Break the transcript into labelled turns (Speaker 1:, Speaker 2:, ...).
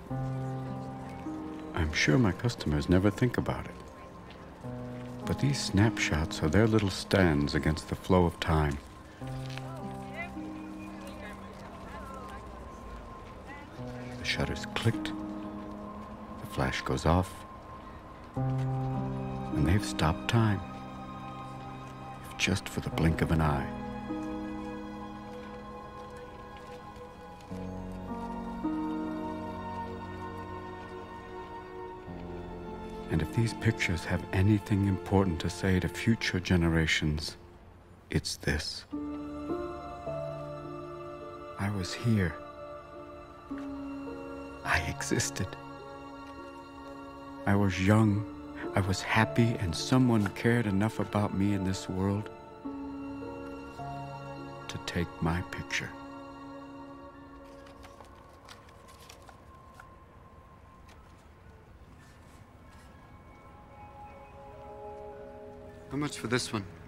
Speaker 1: I'm sure my customers never think about it. But these snapshots are their little stands against the flow of time. The shutters clicked, the flash goes off, and they've stopped time, if just for the blink of an eye. And if these pictures have anything important to say to future generations, it's this. I was here. I existed. I was young, I was happy, and someone cared enough about me in this world to take my picture.
Speaker 2: How much for this one?